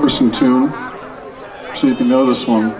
Jefferson tune. See if you know this one.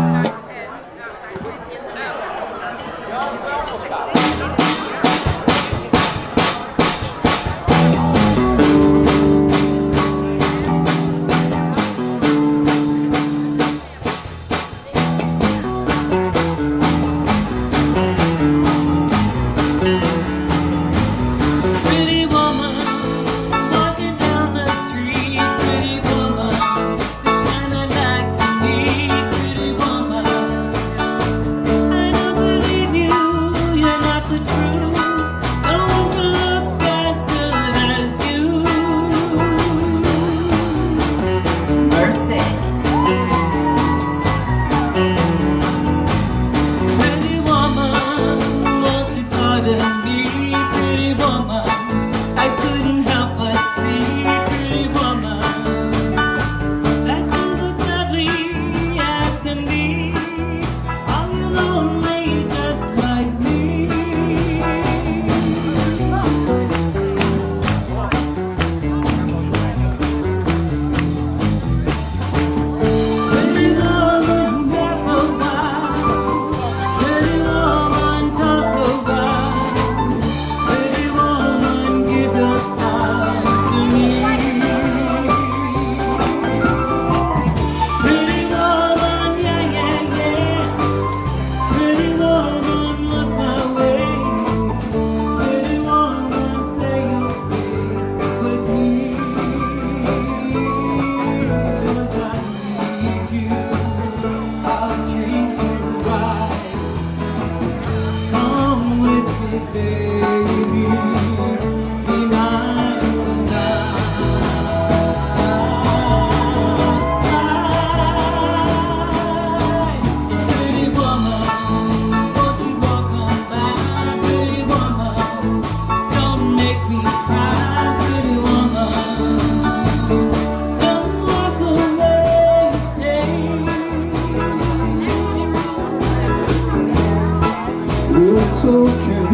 It's okay.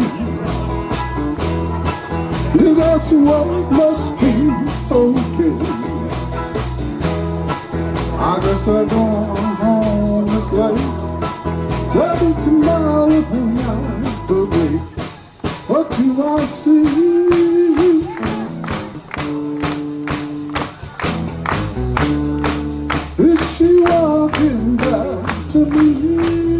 That's what must be okay. I guess I go home this late. Maybe tomorrow when I'm awake. What do I see? Is she walking back to me?